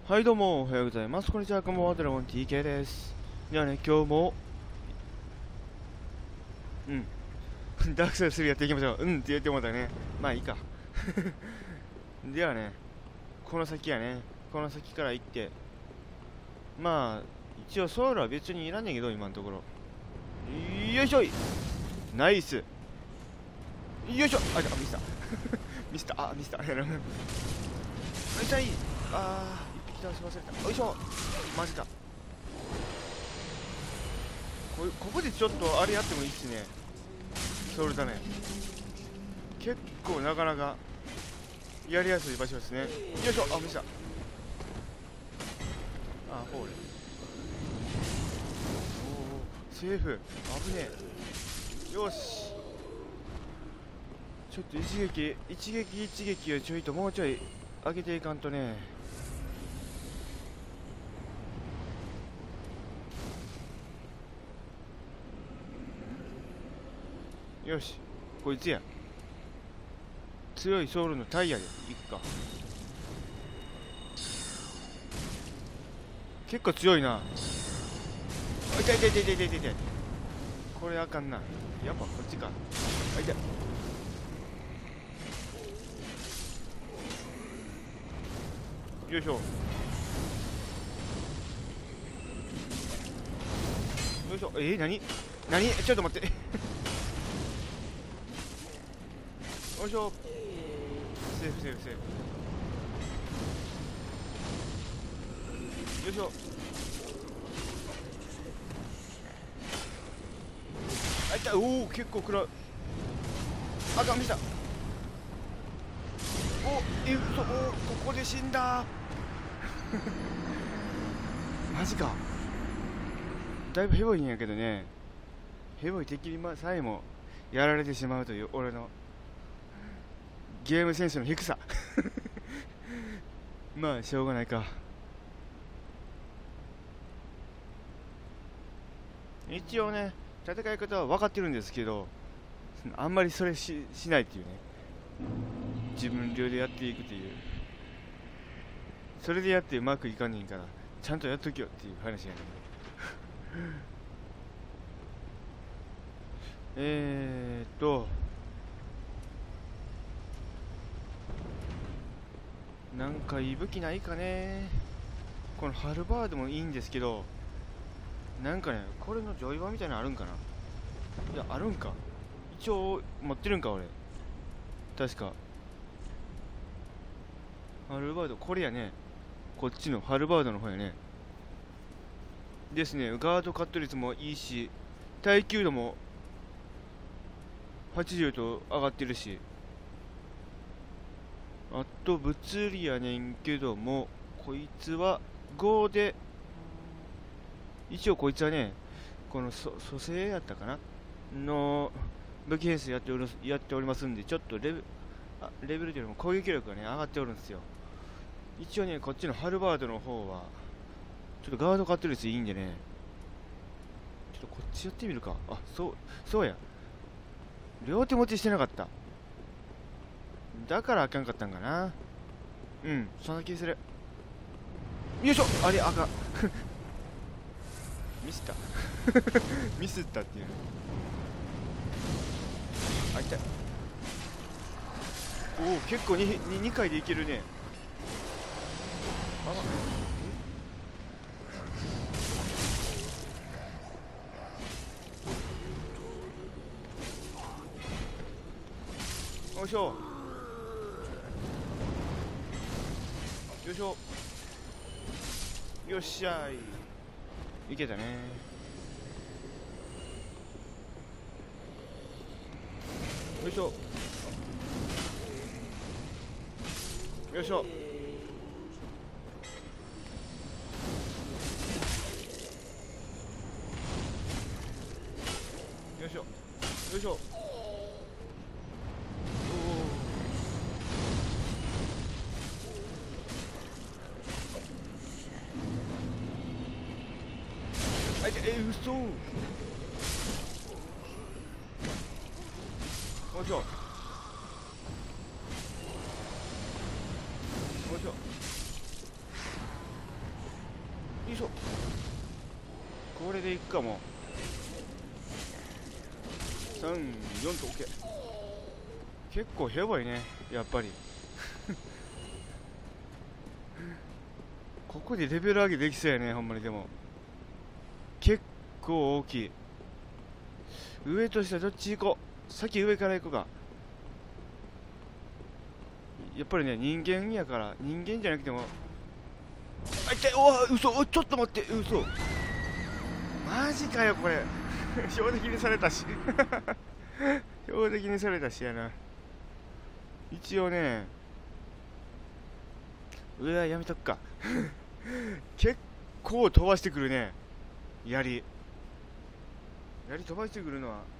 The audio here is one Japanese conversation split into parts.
はいどうもおはようございます。こんにちは、こんばんは。ドラゴン TK です。ではね、今日もダークサイド3やっていきましょう。って言ってもらったらね、まあいいか。ではね、この先やね、この先から行って、まあ一応ソウルは別にいらんねんけど、今のところ。よいしょい、ナイス。よいしょ、ミスったミスった、ミスったよいしょい、一匹倒し忘れた。よいしょ、マジか。ここでちょっとあれやってもいいっすね、ソウルだね。結構なかなかやりやすい場所ですね。よいしょ、ミスった。ホール。セーフ。危ねえ。よし、ちょっと一撃をちょいともうちょい上げていかんとね。よし、こいつや。強いソウルのタイヤでいくか。結構強いな。痛い痛い痛い痛い痛い痛い。これあかんな。やっぱこっちか。痛い。よいしょ。よいしょ。何ちょっと待って。よいしょ。セーフセーフセーフ。よいしょ。痛い。おお、結構食らう。あかん、見た。嘘。ここで死んだ。マジか。だいぶヘボいんやけどね。ヘボい敵にさえもやられてしまうという俺のゲームセンスの低さ。まあしょうがないか。一応ね、戦い方は分かってるんですけど、あんまりそれしないっていうね。自分流でやっていくっていう。それでやってうまくいかねえからちゃんとやっときよっていう話やね。なんかいい武器ないかね。このハルバードもいいんですけど、なんかね、これのジョイバーみたいなのあるんかな。いや、あるんか。一応持ってるんか俺、確か。ハルバードこれやね。こっちのハルバードの方やね。ですね。ガードカット率もいいし、耐久度も80と上がってるし、あと物理やねんけども、こいつは5で、一応こいつはね、この蘇生やったかなの武器編成やっておりますんで、ちょっとレベルよりも攻撃力がね上がっておるんですよ。一応ね、こっちのハルバードの方はちょっとガードカット率いいんでね、ちょっとこっちやってみるか。そうや、両手持ちしてなかった。だからあかんかったんかな。そんな気する。よいしょ。あれ、あかん。ミスったミスったっていう。痛い。おお、結構2回でいけるね。よいしょ。よいしょ。よっしゃいけたね。よいしょ。よいしょ。よいしょ。よいしょ。嘘。よいしょ。よいしょ。 いしょ。これでいくかも。3、4と OK。結構ヘボいね、やっぱり。ここでレベル上げできそうやね、ほんまに。でも結構大きい。上と下どっち行こう。先上から行こうか。やっぱりね、人間やから、人間じゃなくても。あ、痛い。おわ、嘘。お、ちょっと待って、嘘。マジかよこれ。標的にされたし。標的にされたしやな。一応ね、上はやめとくか。結構飛ばしてくるね。槍飛ばしてくるのはあい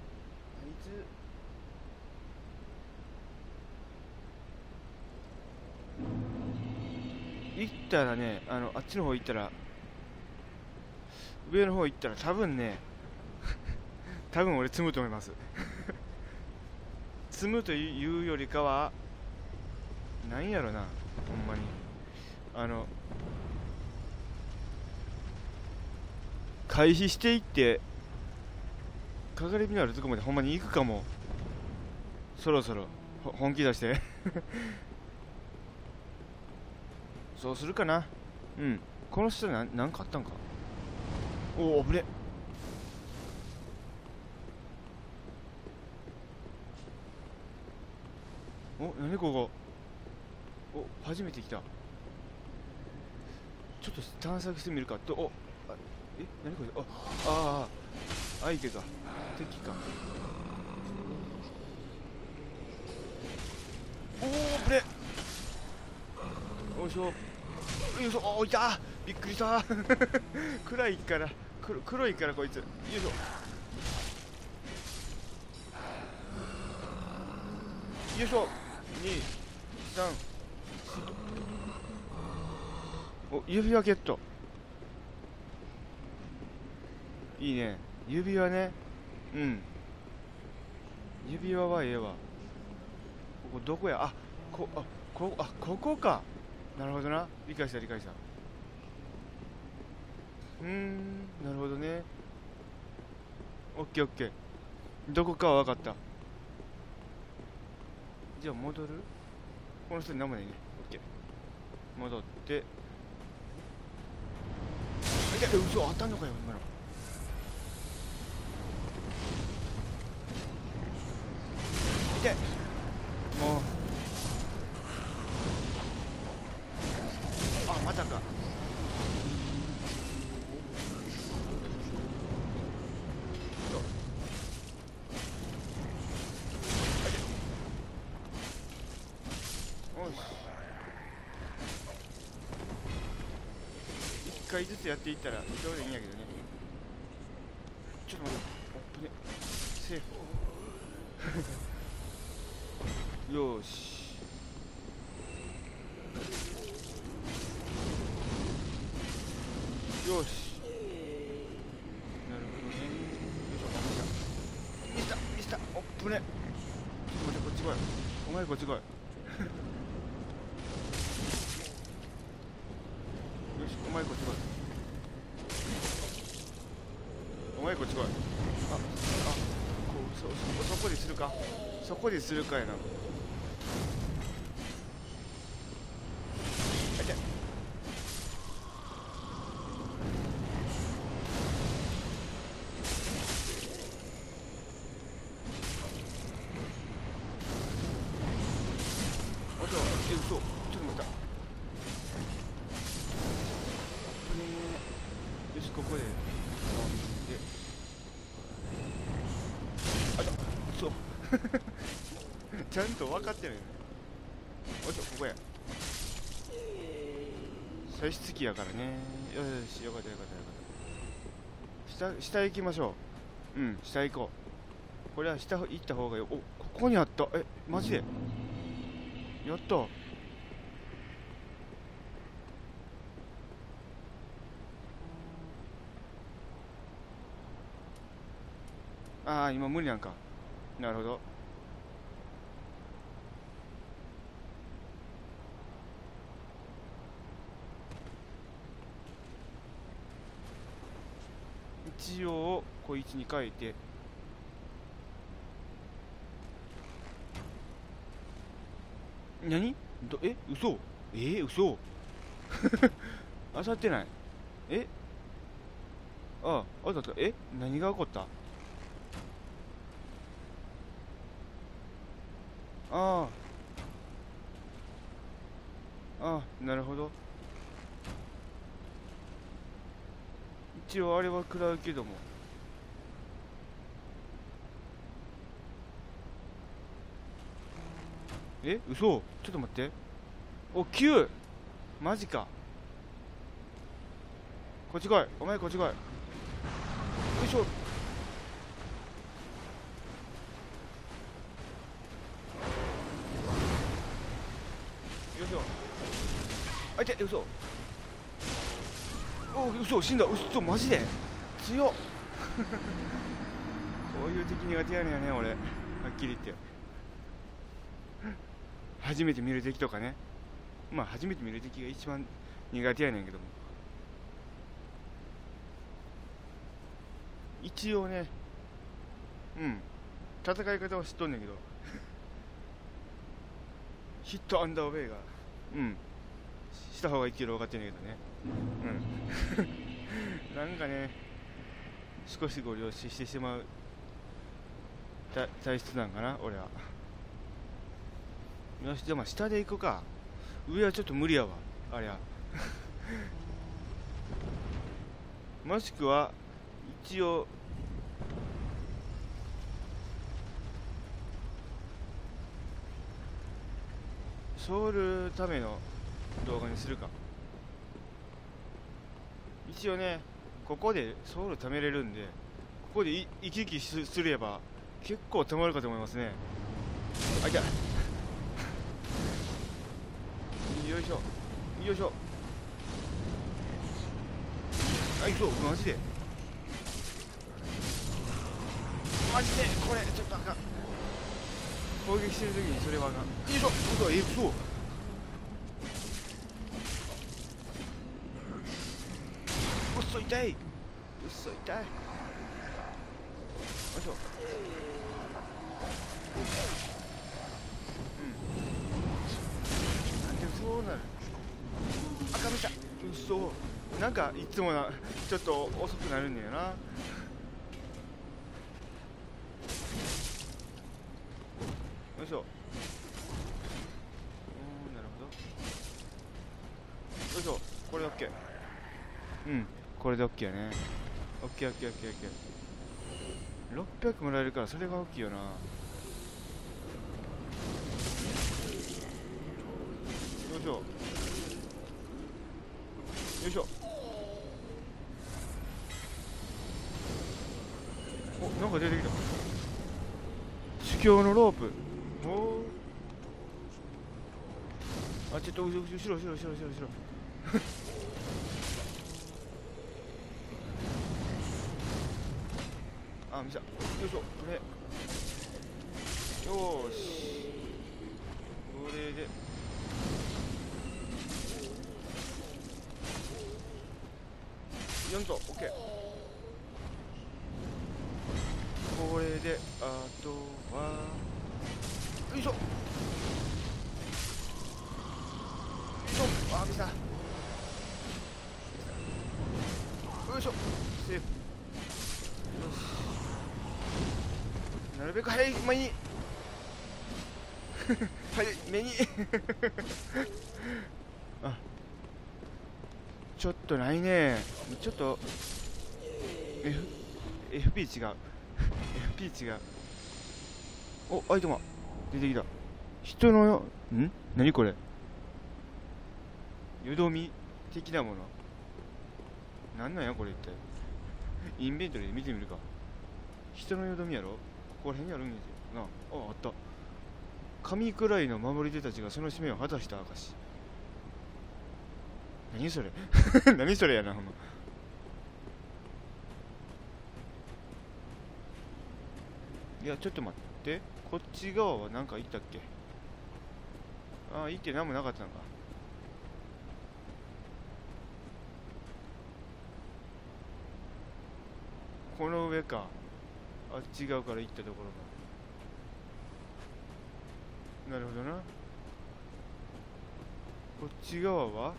つ行ったらね、あっちの方行ったら、上の方行ったら多分ね、多分俺積むと思います。積むというよりかはなんやろな、ほんまに回避していってかかり火のあるとこまでほんまに行くかも。そろそろ本気出して。そうするかな。うん。この人なんかあったんか。おお、危ね。お、なにここ。お、初めて来た。ちょっと探索してみるかと。お、なにこれ。ああ、相手か。敵か。おお、危ね。よいしょ。よいしょ。お、いた。びっくりした。暗いから、黒いからこいつ。よいしょ。よいしょ。2、3、お、指輪ゲット。いいね。指輪ね。うん。指輪はええわ。ここどこや。ここか。なるほどな。理解した。なるほどね。オッケーオッケー。どこかは分かった。じゃあ戻る。この人に何もないね。オッケー。戻って。いや、嘘、当たんのかよ、今の。痛い。もう。あ、またか。一回ずつやっていったらちょうどいいんやけどね。ちょっと待って。おっぶね。セーフ。よーし。よし。なるほどね。よいしょ。見したおっぶね。ちょっと待って、こっち来い。お前こっち来い。よし、お前こっち来い。お前こっち来い。そこでするか。そこでするかやな。嘘。ちょっと待った。よし、ここで。嘘。ちゃんと分かってるよね。おいしょ、ここや。差し付きやからね。よし、よかった。下行きましょう。うん、下行こう。これは下行った方がよ。お、ここにあった。マジで。やった。ああ、今無理なんか。なるほど。 一応こいつに書いて、何嘘嘘当たってない。え当たった。何が起こった？あなるほど。一応あれは食らうけども。嘘、ちょっと待って。9！マジか。こっち来い、お前こっち来い。よいしょ。よいしょ。痛い、嘘。嘘、死んだ。嘘、マジで強っ。こういう敵苦手やねんね、俺。はっきり言って。初めて見る敵とかね。まあ初めて見る敵が一番苦手やねんけども、一応ね、戦い方は知っとんねんけど、ヒットアンダーウェイがした方がいいっていうの分かってんねんけどね。なんかね、少しご了承してしまう体質なんかな、俺は。よし、じゃあまあ下で行くか。上はちょっと無理やわ、ありゃ。もしくは一応ソウルための動画にするか。一応ね、ここでソウル貯めれるんで、ここで生き生きすれば結構貯まるかと思いますね。痛い。よいしょよいしょ。嘘、マジでこれちょっとあかん。攻撃してる時にそれはあかん。よいしょ。嘘。嘘、痛い。よいしょ。なんでそうなる。赤めた。嘘。なんかいつもちょっと遅くなるんだよな。よいしょ。なるほど。よいしょ。これで OK。これで OK やね。OK。600もらえるからそれが大きいよな。よいしょ。なんか出てきた。修行のロープ。ちょっと後ろ見た。よいしょ。これよーし、これで4と OK。 これであとはよいしょ。見た。よいしょ。セーフ。よし、なるべく早い前に目にちょっとないね。ちょっとFP 違うFP 違う。アイテム出てきた。人の何これ、よどみ的なものなんなんやこれ。一体インベントリーで見てみるか。人のよどみやろ。ここら辺にあるんですよな。あった。神くらいの守り手たちがその使命を果たした証。何それ何それやな、ほんま。いやちょっと待って、こっち側は何か行ったっけ。行って何もなかったのか。 この上か。あっち側から行ったところか。なるほどな。こっち側は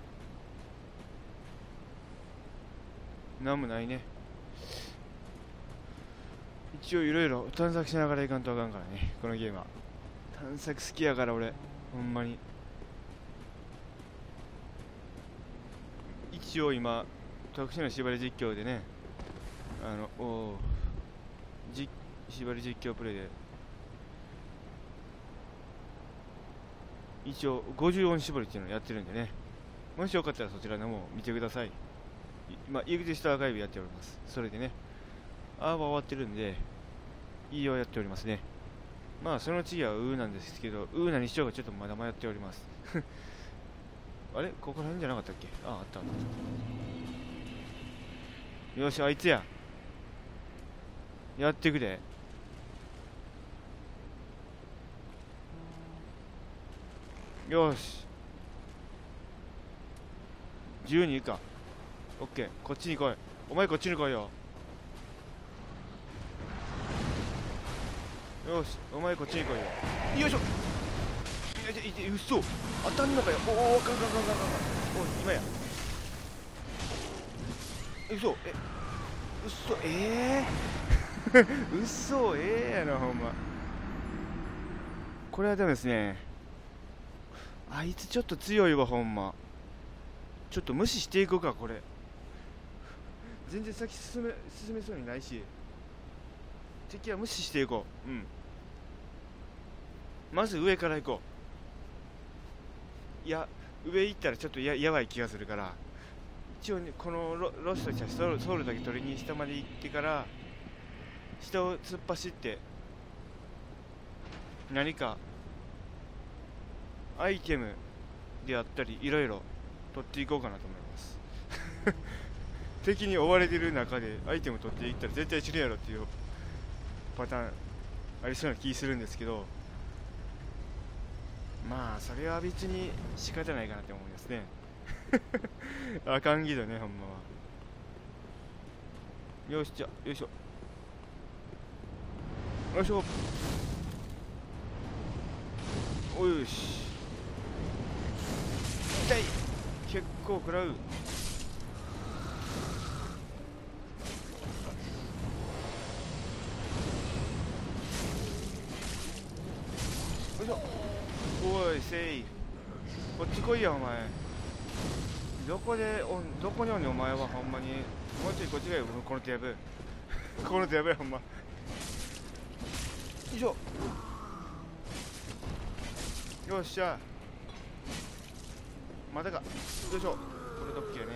なんもないね。一応いろいろ探索しながらいかんとあかんからね、このゲームは。探索好きやから俺、ほんまに。一応今特殊な縛り実況でね、縛り実況プレイで一応50音絞りっていうのをやってるんでね、もしよかったらそちらの方を見てください。今イグジストアーカイブやっております。それでね、は終わってるんで E をやっておりますね。まあその次はウーなんですけど、ウー何しようかちょっとまだ迷っておりますあれここら辺じゃなかったっけ。あったあった。よし、あいつやってくれ。よし、12か。オッケー、こっちに来い。お前こっちに来いよ。よし、お前こっちに来いよ。よいしょ。うっそ、当たんのかよ。おお、かん。おい、今や。うそ、うっそ、うっそ、やな、ほんま。これはダメですね。あいつちょっと強いわ、ほんま。ちょっと無視していこうか、これ。全然先進めそうにないし、敵は無視していこう。まず上から行こう。いや、上行ったらちょっとやばい気がするから、一応ね、このロストしたソウルだけ取りに下まで行ってから、下を突っ走って何かアイテムであったりいろいろ取っていこうかなと思います敵に追われてる中でアイテム取っていったら絶対死ぬやろっていうパターンありそうな気するんですけど、まあそれは別に仕方ないかなって思いますねあかんぎどね、ほんまは。よし、じゃよいしょよいしょ。およし、痛い、結構食らう。よいしょ。おい、セイ、こっち来いやお前。どこにおんねんお前は。ほんまにもうちょいこっちがよ、このテーブこのテーブほんま。よいしょ。よっしゃ、またか。よいしょ、これどっけね。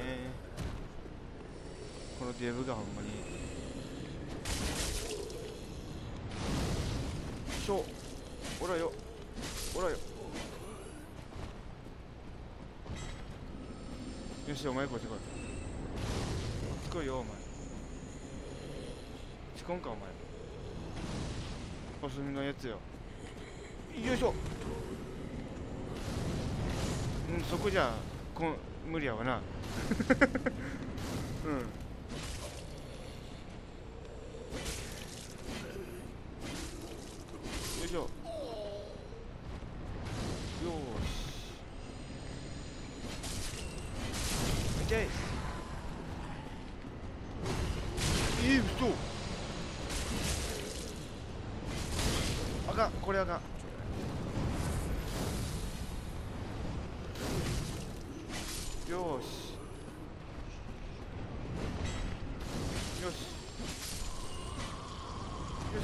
このデブがほんまに。よいしょ、おらよおらよ。よし、お前こっち来い。こっち来いよお前。こっち来んかお前。細身のやつよ。よいしょ。そこじゃ無理やわなうん。よいしょ。よーし、痛い。嘘、あかん、これあかん。よーし、よし、よいしょ、よい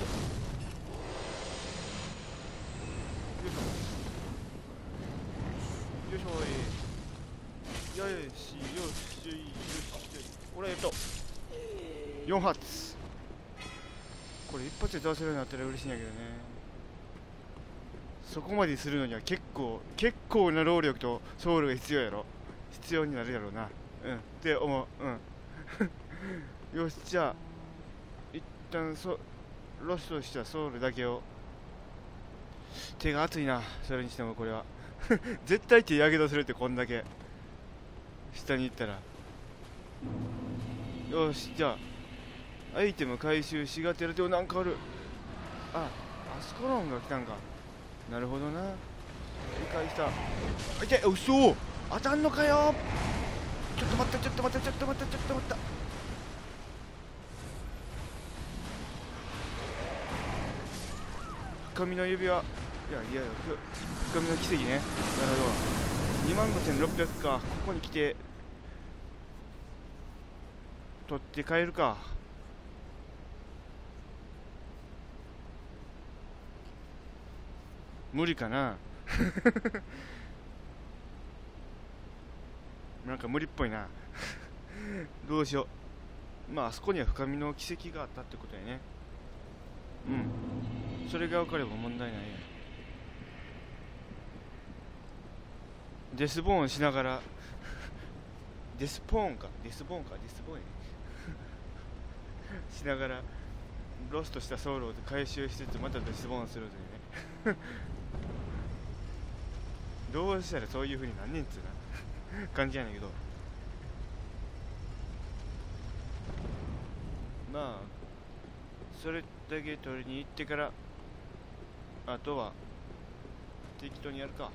しょ、よいしょ、よしよしよしよし。これ4発。これ一発で倒せるようになったら嬉しいんやけどね。そこまでするのには結構な労力とソウルが必要になるやろうな。って思う。よし、じゃあ一旦ロストしたソウルだけを。手が熱いな、それにしてもこれは絶対手やけどするって、こんだけ下に行ったら。よし、じゃあアイテム回収しがてる。でもなんかある。あそこの音が来たんか。なるほどな。理解した。痛い。うそ、当たんのかよ。ちょっと待った、ちょっと待った、ちょっと待った、ちょっと待った。深みの指輪。深みの奇跡ね。なるほど。25,600か。ここに来て取って帰るか。無理かな。なんか無理っぽいな。どうしよう。まああそこには深みの奇跡があったってことやね。うん、それが分かれば問題ないや。デスボーンしながらデスボーンやね。しながらロストしたソウルを回収しつつまたデスボーンするというね。どうしたらそういう風になんねんっつうな感じやねんけど、まあそれだけ取りに行ってからあとは適当にやるか。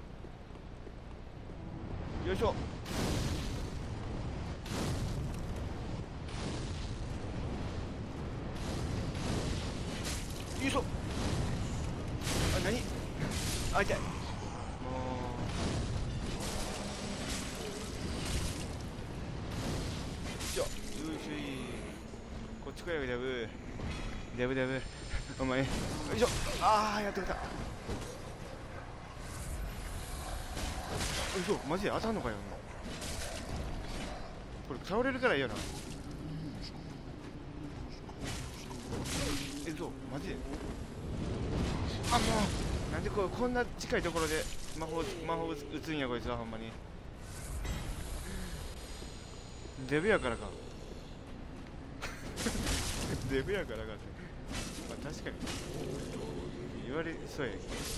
よいしょ。よいしょ。何痛い。もうよいしょ。こっち来いよ。デブお前よいしょ。やってくれた。よいしょ。マジで当たんのかよ。これ倒れるからいいよな。そうマジで。もうなんでこんな近いところで魔法打つんやこいつは。ほんまにデブやからか。デブやからかって、まあ、確かに言われそうや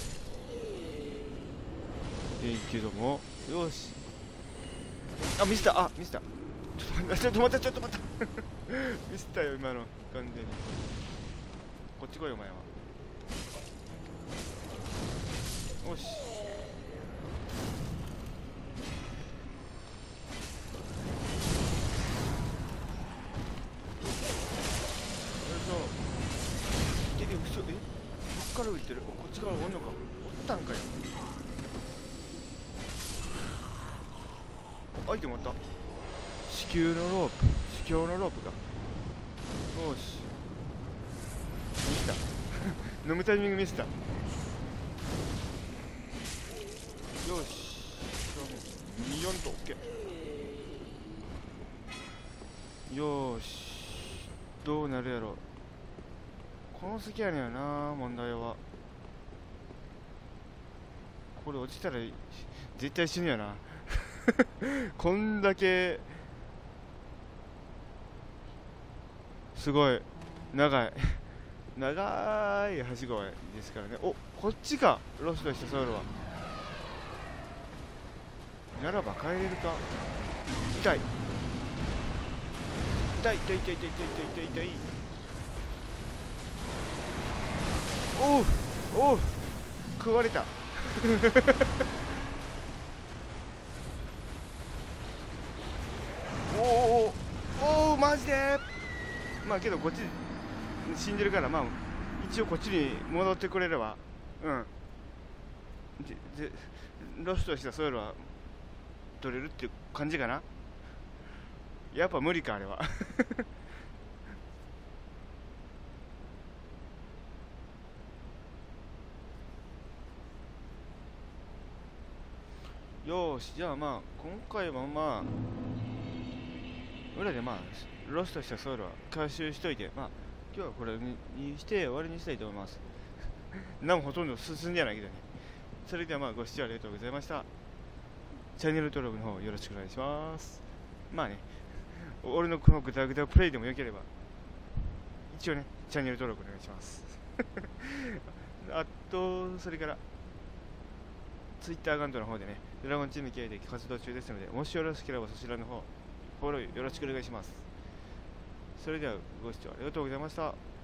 けども。よし。ミスった。ちょっと待ったミスったよ今の完全に。こっち来いよお前は。よし。よいしょ。どっから浮いてる。こっちからおんのか。おったんかよ。アイテムあった。地球のロープか。よし。ミスった飲むタイミングミスった。よし。2、4と OK。よーし。どうなるやろ。この先やねんな問題は。これ落ちたら絶対死ぬよな。こんだけすごい長いはしごですからね。こっちか。ロストしたソウルは。ならば帰れるか。痛い。おう食われた。おマジで。まあけどこっち死んでるから、まあ一応こっちに戻ってくれれば。ロストしたソイルは取れるっていう感じかな。やっぱ無理かあれは。よし。じゃあまあ今回はまあ裏でロストしたソウルは回収しといて、今日はこれにして終わりにしたいと思います。何もほとんど進んではないけどね。それではご視聴ありがとうございました。チャンネル登録の方よろしくお願いします。俺のこのグダグダプレイでもよければ一応ねチャンネル登録お願いします。あとそれからツイッターアカウントの方でねドラゴンチーム系で活動中ですので、もしよろしければそちらの方フォローよろしくお願いします。 それではご視聴ありがとうございました。